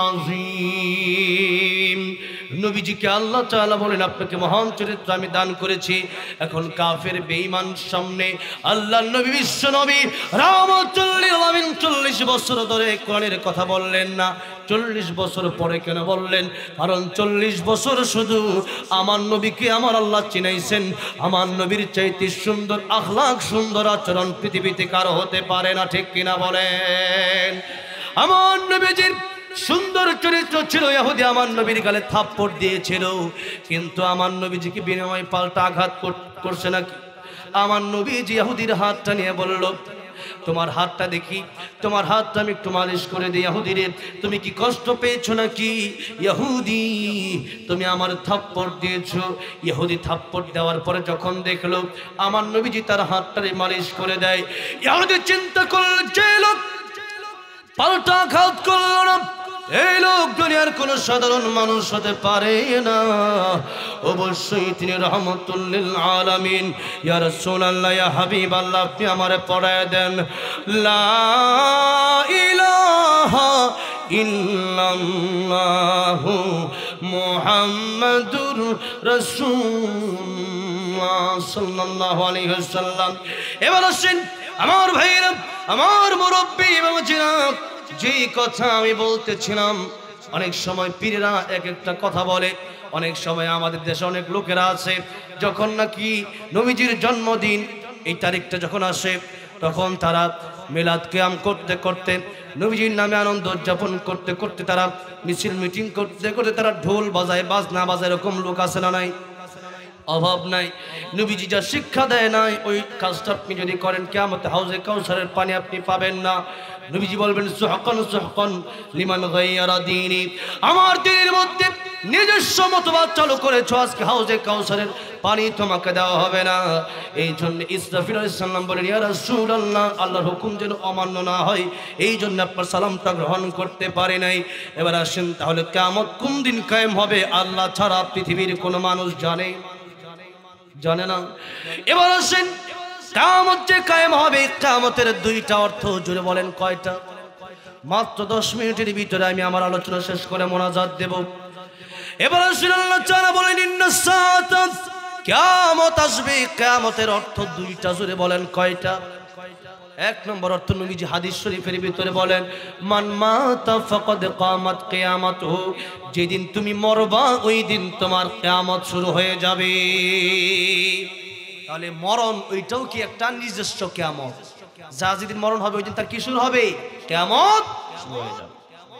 S1: আযীম। নবীজিকে আল্লাহ তাআলা বলেন আপনাকে মহান চরিত্র আমি দান করেছি। এখন কাফের বেঈমান সামনে আল্লাহর নবী বিশ্ব নবী রাহমাতুল লিল আলামিন চল্লিশ বছর ধরে কোরআনের কথা বললেন না, চল্লিশ বছর পরে কেন বললেন? কারণ চল্লিশ বছর শুধু আমার নবীকে আমার আল্লাহ চিনাইছেন। আমার নবীর চাইতে সুন্দর আখলাক, সুন্দর আচরণ পৃথিবীতে কারো হতে পারে না, ঠিক কিনা বলেন? আমার নবীজির সুন্দর চরিত্র ছিল। ইহুদি আমার নবীর গালে থাপ্পড় দিয়েছিল, কিন্তু আমার নবীজিকে বিনিময় পাল্টা আঘাত করছে নাকি? আমার নবীজি ইহুদির হাতটা নিয়ে বলল, তোমার হাতটা দেখি, তোমার হাতটা আমি একটু মালিশ করে দিই। ইহুদিরে, তুমি কি কষ্ট পেয়েছো নাকি? ইহুদি, তুমি আমার থাপ্পড় দিয়েছো। ইহুদি থাপ্পড় দেওয়ার পরে যখন দেখলো আমার নবীজি তার হাতটারে মালিশ করে দেয়, ইহুদি চিন্তা করল যে লোক পাল্টা আঘাত করলো না, এই লোক দুনিয়ার কোন সাধারণ মানুষ হতে পারে না, অবশ্যই তিনি রাহমাতুল লিল আলামিন। ইয়া রাসূলুল্লাহ, ইয়া হাবিবাল্লাহ, আপনি আমারে পড়ায় দেন লা ইলাহা ইল্লাল্লাহু মুহাম্মাদুর রাসূলুল্লাহ সাল্লাল্লাহু আলাইহি ওয়াসাল্লাম। এবার আসেন আমার ভাইরা, আমার মুরব্বী বাবাজিরা, যে কথা আমি বলতেছিলাম, অনেক সময় পীরেরা এক একটা কথা বলে। অনেক সময় আমাদের দেশে অনেক লোকেরা আছে, যখন নাকি নবীজির জন্মদিন এই তারিখটা যখন আসে, তখন তারা মিলাদ কিয়াম করতে করতে নবীজির নামে আনন্দ উদযাপন করতে করতে তারা মিছিল মিটিং করতে করতে তারা ঢোল বাজায় বাজনা বাজায়, এরকম লোক আছে না নাই? অভাব নাই। নবীজি যা শিক্ষা দেয় নাই ওই কাজটা আপনি যদি করেন কিয়ামতে হাউজে কাউসারের পানি আপনি পাবেন না। নবীজি বলবেন সুহকান সুহকান লিমান গায়্যারা দীনি, আমার দ্বীনের মধ্যে নিজস্ব মতবাদ চালু করেছো, আজকে হাউজে কাউসারের পানি তোমাকে দেওয়া হবে না। এই জন্য ইসরাফিল আলাইহিস সালাম বলেন ইয়া রাসূলুল্লাহ, আল্লাহর হুকুম যেন অমান্য না হয় এই জন্য আপনার সালামটা গ্রহণ করতে পারে নাই। এবার আসেন তাহলে কিয়ামত কোন দিন কায়েম হবে আল্লাহ ছাড়া পৃথিবীর কোনো মানুষ জানে জানে না। এবার আসেন কিয়ামত যে কায়েম হবে, কিয়ামতের দুইটা অর্থ জুড়ে বলেন কয়টা? মাত্র দশ মিনিটের ভিতরে আমি আমার আলোচনা শেষ করে মোনাজাত দেব। এবার আসেন আল্লাহ তাআলা বলেন ইন্নাস সাআতা, কিয়ামত আসবে। কিয়ামতের অর্থ দুইটা জুড়ে বলেন কয়টা? এক নম্বর অর্থ নবীজি হাদিস শরীফের ভিতরে বলেন মান মাতা ফাকাদ কামাত কিয়ামাতুহু, যেদিন তুমি মরবা ওই দিন তোমার কিয়ামত শুরু হয়ে যাবে। তাহলে মরণ ওইটাও কি একটা নিজস্ব কিয়ামত? যা যেদিন মরণ হবে ওই দিন তার কি শুরু হবে? কিয়ামত শুরু হয়ে যাবে।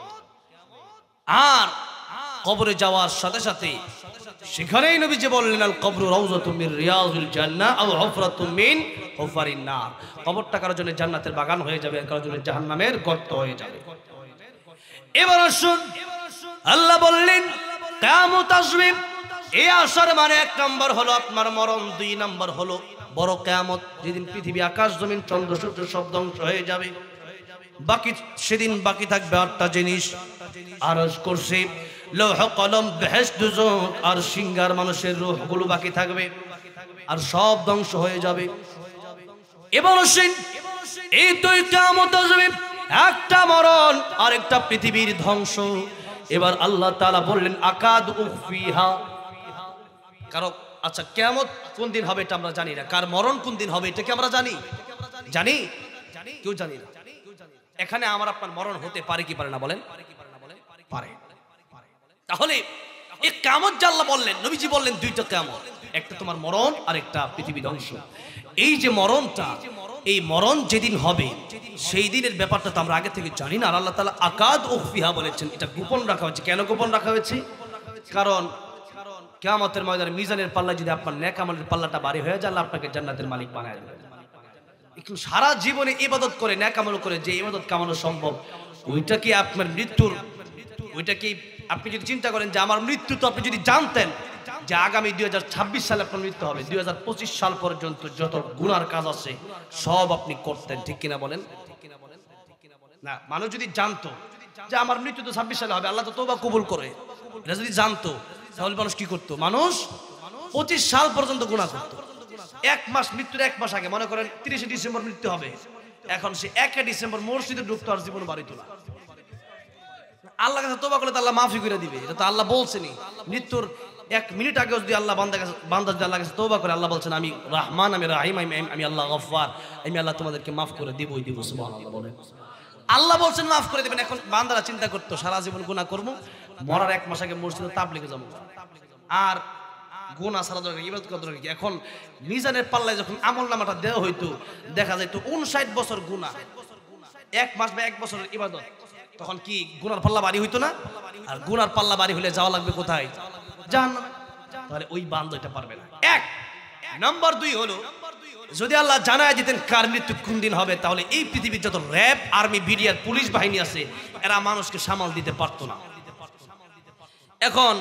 S1: আর কবরে যাওয়ার সাথে সাথে সেখানেই নবীজি বললেন আল কবরু রাউযাতুম মির রিয়াযিল জান্নাহ আও হুফরাতুম মিন হুফারিন নার, কবরটা কারোর জন্য জান্নাতের বাগান হয়ে যাবে, কারোর জন্য জাহান্নামের গর্ত হয়ে যাবে। এবার আসুন আল্লাহ বললেন কিয়ামত আসবে। এই আসার মানে এক নম্বর হলো আপনার মরণ, দুই নম্বর হলো বড় কিয়ামত, যেদিন পৃথিবী আকাশ জমিন চন্দ্র সূর্য সব ধ্বংস হয়ে যাবে। বাকি সেদিন বাকি থাকবে আটটা জিনিস, আরশ কুরসি লৌহ কলম বেহেশত দোজখ আর সিংহার মানুষের রূহগুলো বাকি থাকবে, আর সব ধ্বংস হয়ে যাবে। এবার আসেন এই তো কিয়ামত আসবে, একটা মরণ আর একটা পৃথিবীর ধ্বংস। এবার আল্লাহ তাআলা বললেন আকাদ উফিহা, কারো আচ্ছা কিয়ামত কোন দিন হবে এটা আমরা জানি না, কার মরণ কোন দিন হবে এটা কি আমরা জানি? জানি? কেউ জানি না। এখানে আমার আপনার মরণ হতে পারে কি পারে না বলেন? পারে। তাহলে এই কিয়ামত যে আল্লাহ বললেন, নবীজি বললেন দুইটা কিয়ামত, একটা তোমার মরণ আর একটা পৃথিবী ধ্বংস। এই যে মরণটা, এই মরণ যেদিন হবে সেই দিনের ব্যাপারটা তো আমরা আগে থেকে জানি না। আর আল্লাহ তাআলা আকাদ উফিহা বলেছেন, এটা গোপন রাখা হয়েছে। কেন গোপন রাখা হয়েছে? কারণ কিয়ামতের ময়দানে মিজানের পাল্লা যদি আপনার নেক আমলের পাল্লাটা ভারী হয়ে যায় আল্লাহ আপনাকে জান্নাতের মালিক বানায় দেবে। একটু সারা জীবনে ইবাদত করে নেক আমল করে যে ইবাদত কামানো সম্ভব, ওইটা কি আপনার মৃত্যুর, ওইটা কি আপনি যদি চিন্তা করেন যে আমার মৃত্যু, তো আপনি যদি জানতেন যে আগামী দুই হাজার ছাব্বিশ সালে আপনার মৃত্যু হবে, দুই হাজার পঁচিশ সাল পর্যন্ত যত গুনার কাজ আছে সব আপনি করতেন, ঠিক কিনা বলেন? না, মানুষ যদি জানতো যে আমার মৃত্যু তো ছাব্বিশ সালে হবে, আল্লাহ তো তওবা কবুল করে, এটা যদি জানতো তাহলে মানুষ কি করতো? মানুষ পঁচিশ সাল পর্যন্ত গুনাহ করতো। এক মাস, মৃত্যুর এক মাস আগে মনে করেন তিরিশে ডিসেম্বর মৃত্যু হবে, এখন সে একে ডিসেম্বর মসজিদে ঢুকতো আর জীবন বাড়িত না। আল্লাহ কাছে তওবা করলে তো আল্লাহ মাফি করে দিবে, এটা তো আল্লাহ বলছেনই। মৃত্যুর এক মিনিট আগে যদি আল্লাহ বান্দা কাছে বান্দা যদি আল্লাহ কাছে তওবা করে, আল্লাহ বলছেন আমি রহমান, আমি রাহিম, আমি আমি আল্লাহ গফফার, আমি আল্লাহ তোমাদেরকে মাফ করে দিবই দিব। সুবহানাল্লাহ বলেন। আল্লাহ বলছেন মাফ করে দিবেন। এখন বান্দারা চিন্তা করতো সারা জীবন গুনাহ করব, মরার এক মাস আগে মসজিদে তাবলীগে যাব, আর গুনাহ সারা দরকার, ইবাদত করা দরকার। এখন মিজানের পাল্লায় যখন আমলনামাটা দেওয়া হইতো দেখা যাইতো উনষাট বছর গুনাহ, এক মাস বা এক বছরের ইবাদত, তখন কি গুনার পাল্লা ভারী হইতো না? আর গুনার পাল্লা ভারী হলে যাওয়া লাগবে কোথায়? জাহান্নামে। তাহলে ওই বান্দা এটা পারবে না। এক নাম্বার দুই হলো যদি আল্লাহ জানায় দিতেন কার মৃত্যু কোন দিন হবে, তাহলে এই পৃথিবীর যত র্যাব, আর্মি, বিডিআর, পুলিশ বাহিনী আছে এরা মানুষকে সামাল দিতে পারতো না। এখন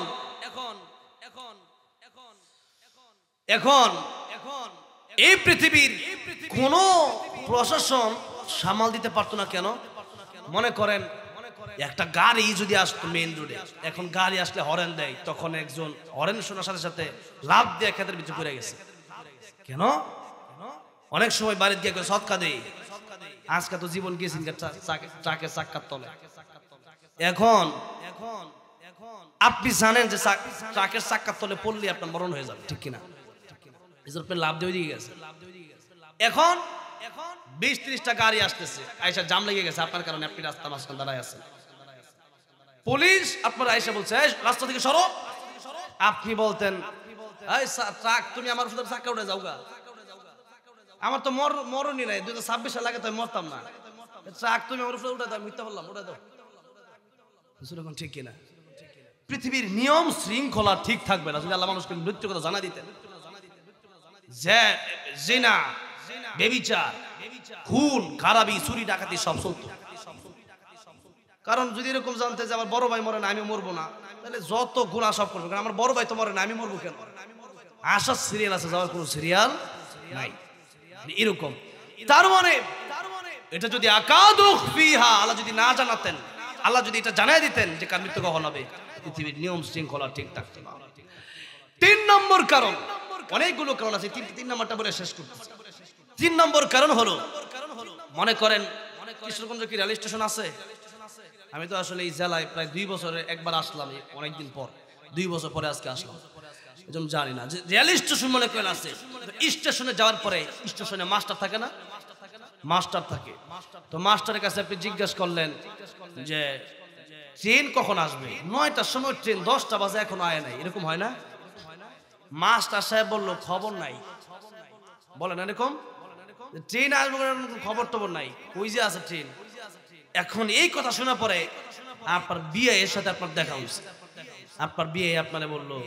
S1: এখন এখন এই পৃথিবীর কোন প্রশাসন সামাল দিতে পারতো না। কেন? মনে করেন একটা গাড়ি যদি আসতো মেইন রোডে, এখন গাড়ি আসলে হরেন দেয়, তখন একজন হরেন শোনার সাথে সাথে লাভ দিয়ে ক্ষেতের ভিতরে পড়ে গেছে। কেন? অনেক সময় বাড়ির দিয়ে সৎকা দেয়, আজকে তো জীবন গেছেন ট্রাকের চাক্কার তলে। এখন এখন এখন আপনি জানেন যে ট্রাকের চাক্কার তলে পড়লে আপনার মরণ হয়ে যাবে, ঠিক কিনা? লাভ দিয়ে গেছে। এখন এখন বিশ ত্রিশটা গাড়ি আসতেছে, আইসা জাম লেগে গেছে আপনার কারণে, আপনি রাস্তা মাঝখানে দাঁড়ায় আছেন। পুলিশ আপনার আইসা বলছে রাস্তা থেকে সরো, আপনি বলতেন ট্রাক তুমি আমার সাথে চাক্কা উঠে যাওগা,
S2: আমার তো মর মরণই নাই, দুই হাজার ছাব্বিশ সাল আগে তো আমি মরতাম না। ট্রাক তুমি আমার উপরে উঠে দাও, মিথ্যা বললাম, উঠে দাও। ঠিক কিনা? পৃথিবীর নিয়ম শৃঙ্খলা ঠিক থাকবে না যদি আল্লাহ মানুষকে মৃত্যুর কথা জানা দিতেন। যে জিনা, ব্যভিচার, খুন, খারাপি, চুরি, ডাকাতি সব চলতো। কারণ যদি এরকম জানতে যে আমার বড় ভাই মরে না, আমি মরবো না, তাহলে যত গুনাহ সব করবে। কারণ আমার বড় ভাই তো মরে না, আমি মরবো কেন? আসার সিরিয়াল আছে, যাওয়ার কোনো সিরিয়াল নাই। এরকম তার মানে এটা যদি আকাদুখ ফিহা, আল্লাহ যদি না জানাতেন, আল্লাহ যদি এটা জানাই দিতেন যে কার মৃত্যু কখন হবে, পৃথিবীর নিয়ম শৃঙ্খলা ঠিক থাকতো না। তিন নম্বর কারণ, অনেকগুলো কারণ আছে, তিন তিন নম্বরটা বলে শেষ করতেছি। তিন নম্বর কারণ হলো, মনে করেন কিশোরগঞ্জ কি রেল স্টেশন আছে? আমি তো আসলে এই জেলায় প্রায় দুই বছরে একবার আসলাম, অনেকদিন পর, দুই বছর পরে আজকে আসলাম, এজন্য জানি না যে রেল স্টেশন মনে করেন আছে। স্টেশনে যাওয়ার পরে স্টেশনে মাস্টার থাকে না? মাস্টার থাকে। তো মাস্টারের কাছে আপনি জিজ্ঞেস করলেন যে ট্রেন কখন আসবে? নয়টার সময় ট্রেন, দশটা বাজে এখনো আয় নাই, এরকম হয় না? মাস্টার সাহেব বললো খবর নাই। বলেন এরকম ট্রেন আসবে খবর টবর নাই, ওই যে আছে ট্রেন। এখন এই কথা শোনা পরে আপনার বিয়ে এর সাথে আপনার দেখা হয়েছে, আপনার বিয়ে আপনারে বললো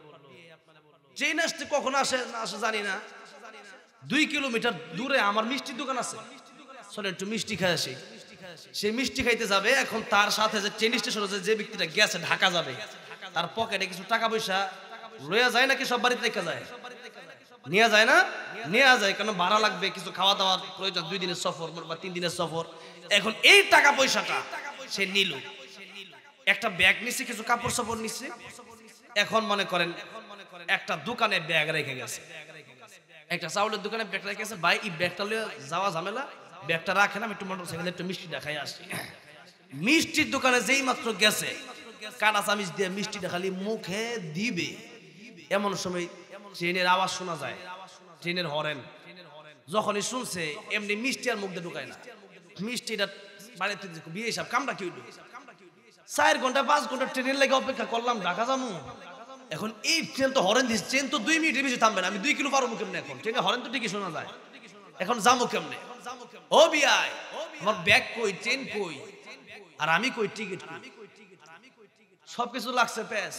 S2: ট্রেন আসতে কখন আসে না আসে জানি না, দুই কিলোমিটার দূরে আমার মিষ্টির দোকান আছে, চলে একটু মিষ্টি খাই আসি। সে মিষ্টি খাইতে যাবে, এখন তার সাথে যে ট্রেন স্টেশনে যে ব্যক্তিটা গেছে ঢাকা যাবে, তার পকেটে কিছু টাকা পয়সা লইয়া যায় নাকি সব বাড়িতে রেখে যায়? নিয়ে যায় না? নিয়ে যায়, কারণ ভাড়া লাগবে, কিছু খাওয়া দাওয়ার প্রয়োজন, দুই দিনের সফর বা তিন দিনের সফর। এখন এই টাকা পয়সাটা সে নিল, একটা ব্যাগ নিচ্ছে, কিছু কাপড় সাপড় নিচ্ছে। এখন মনে করেন একটা দোকানে ব্যাগ রেখে গেছে, একটা চাউলের দোকানে ব্যাগ রেখে গেছে। ভাই এই ব্যাগটা লিয়ে যাওয়া ঝামেলা, ব্যাগটা রাখেন, আমি একটু মোটরসাইকেলে একটু মিষ্টি দেখাই আসি। মিষ্টির দোকানে যেই মাত্র গেছে, কাটা চামিচ দিয়ে মিষ্টিটা খালি মুখে দিবে, এমন সময় ট্রেনের আওয়াজ শোনা যায়, ট্রেনের হরেন। যখনই শুনছে এমনি মিষ্টি আর মুখ দিয়ে ঢুকায় না, মিষ্টিটা বাড়িতে বিয়ে হিসাব কামটা কি হইল, চার ঘন্টা পাঁচ ঘন্টা ট্রেনের লেগে অপেক্ষা করলাম ঢাকা যাবো। এখন এই ট্রেন তো হরেন দিচ্ছে, ট্রেন তো দুই মিনিটের বেশি থামবে না, আমি দুই কিলো পারবো কেমনে? এখন ট্রেনে হরেন তো ঠিকই শোনা যায়, এখন যাবো কেমনে? ও বিয়াই আমার ব্যাগ কই, ট্রেন কই, আর আমি কই টিকিট কই, সবকিছু লাগছে প্যাস।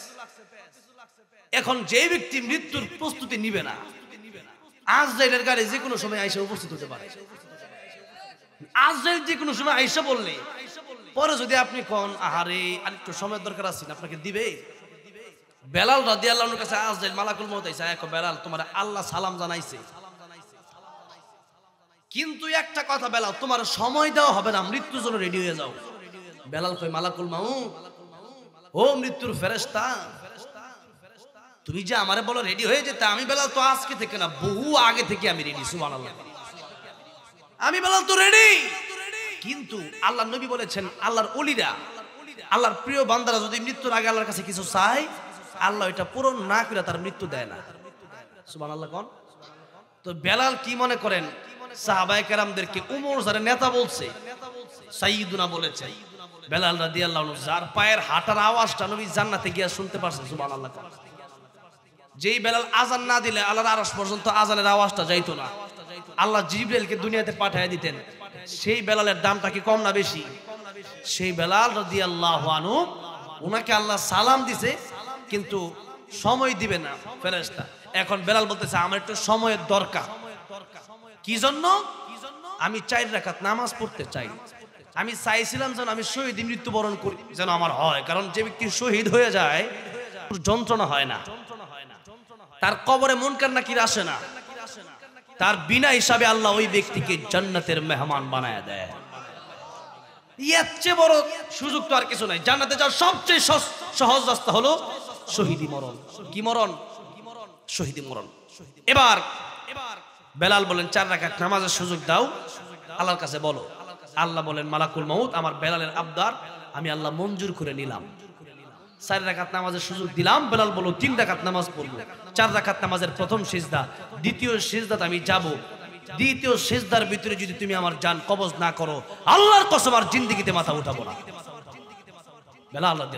S2: এখন যে ব্যক্তি মৃত্যুর প্রস্তুতি নিবে না, আজরাইলের গাড়ি যে কোনো সময় আইসা উপস্থিত হতে পারে। আজরাইল যে কোনো সময় আইসা বললে পরে যদি আপনি কোন আহারে আর একটু সময়ের দরকার আছে, আপনাকে দিবে? বেলাল রাদিয়াল্লাহু আনহুর কাছে আজরাইল মালাকুল মউত আইসা, এক বেলাল তোমার আল্লাহ সালাম জানাইছে, কিন্তু একটা কথা বেলাল, তোমার সময় দেওয়া হবে না, মৃত্যুর জন্য রেডি হয়ে যাও। বেলাল কই মালাকুল মউত, ও মৃত্যুর ফেরেশতা, তুমি যে আমারে বলো রেডি হয়ে যেতে, আমি বেলাল তো আজকে থেকে না, বহু আগে থেকে আমি রেডি। সুবহানাল্লাহ, আমি বেলাল তো রেডি। কিন্তু আল্লাহর নবী বলেছেন, আল্লাহর ওলিরা, আল্লাহর প্রিয় বান্দারা যদি মৃত্যুর আগে আল্লাহর কাছে কিছু চায়, আল্লাহ এটা পূরণ না করে তার মৃত্যু দেয় না। সুবহানাল্লাহ কোন? তো বেলাল কি মনে করেন সাহাবায়ে কেরামদেরকে উমর যারা নেতা বলছে, সাইয়্যিদুনা বলেছে, বেলাল রাদিয়াল্লাহু আনহু যার পায়ের হাঁটার আওয়াজটা নবী জান্নাতে গিয়া শুনতে পারছেন। সুবহানাল্লাহ। যেই বেলাল আজান না দিলে আল্লাহর আরশ পর্যন্ত আজানের আওয়াজটা যাইতো না, আল্লাহ জিবরাইলকে দুনিয়াতে পাঠিয়ে দিতেন। সেই বেলালের দামটা কি কম না বেশি? সেই বেলাল রাদিয়াল্লাহু আনহু, ওনাকে আল্লাহ সালাম দিছে কিন্তু সময় দিবে না ফেরেশতা। এখন বেলাল বলতেছে আমার একটু সময়ের দরকার। কি জন্য? আমি চার রাকাত নামাজ পড়তে চাই, আমি চাইছিলাম যেন আমি শহীদ মৃত্যুবরণ করি, যেন আমার হয়। কারণ যে ব্যক্তি শহীদ হয়ে যায় যন্ত্রণা হয় না, তার কবরে মুনকার নাকির আসে না, তার বিনা হিসাবে আল্লাহ ওই ব্যক্তিকে জান্নাতের মেহমান বানায় দেয়। এর চেয়ে বড় সুযোগ তো আর কিছু নাই। জান্নাতে যাওয়ার সবচেয়ে সহজ রাস্তা হলো শহীদি মরণ। কি মরণ? শহীদি মরণ। এবার বেলাল বলেন চার রাকাত নামাজের সুযোগ দাও, আল্লাহর কাছে বলো। আল্লাহ বলেন মালাকুল মউত, আমার বেলালের আবদার আমি আল্লাহ মঞ্জুর করে নিলাম, চার রাকাত নামাজের সুযোগ দিলাম। বেলাল বলো তিন রাকাত নামাজ পড়বো। চার রাকাত নামাজের প্রথম সিজদা, দ্বিতীয় সিজদাতে আমি যাব, দ্বিতীয় সিজদার ভিতরে যদি তুমি আমার জান কবজ না করো, আল্লাহর কসম আর জিন্দেগিতে মাথা উঠাবো না। বেলাল রাদিয়াল্লাহু আনহু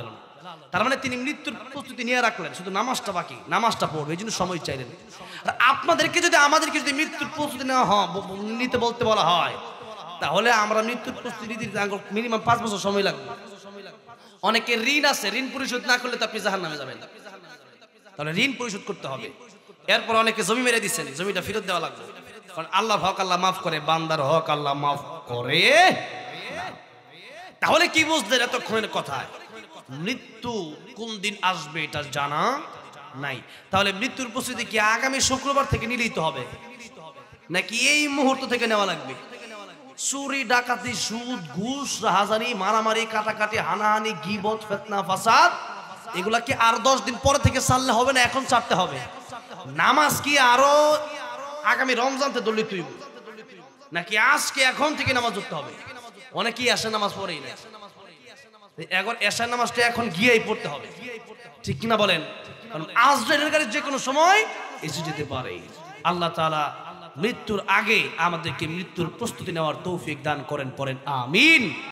S2: তার মানে তিনি মৃত্যুর প্রস্তুতি নিয়ে রাখলেন, শুধু নামাজটা বাকি, নামাজটা পড়বে, এই জন্য সময় চাইলেন। আর আপনাদেরকে যদি আমাদেরকে যদি মৃত্যুর প্রস্তুতি নেওয়া হয়, নিতে বলতে বলা হয়, তাহলে আমরা মৃত্যুর প্রস্তুতি নিতে মিনিমাম পাঁচ বছর সময় লাগবে। অনেকে ঋণ আছে, ঋণ পরিশোধ না করলে তো আপনি জাহান্নামে যাবেন, তাহলে ঋণ পরিশোধ করতে হবে। এরপর অনেকে জমি মেরে দিচ্ছেন, জমিটা ফেরত দেওয়া লাগবে, কারণ আল্লাহর হক আল্লাহ মাফ করে, বান্দার হক আল্লাহ মাফ করে। তাহলে কি বুঝলেন এতক্ষণের কথায়? মৃত্যু কোন দিন আসবে এটা জানা নাই। তাহলে মৃত্যুর প্রস্তুতি কি আগামী শুক্রবার থেকে নিলেই তো হবে, নাকি এই মুহূর্ত থেকে নেওয়া লাগবে? চুরি, ডাকাতি, সুদ, ঘুষ, রাহাজানি, মারামারি, কাটাকাটি, হানাহানি, গীবত, ফিতনা, ফাসাদ, এগুলা কি আর দশ দিন পরে থেকে ছাড়লে হবে না এখন ছাড়তে হবে? নামাজ কি আরো আগামী রমজানতে দলিত হইব, নাকি আজকে এখন থেকে নামাজ পড়তে হবে? অনেকেই আসে নামাজ পড়েই না, এখন এশার নামাজটা এখন গিয়েই পড়তে হবে, ঠিক কিনা বলেন? কারণ আজরের গাড়ি যে কোনো সময় এসে যেতে পারে। আল্লাহ তাআলা মৃত্যুর আগে আমাদেরকে মৃত্যুর প্রস্তুতি নেওয়ার তৌফিক দান করেন, পড়েন আমিন।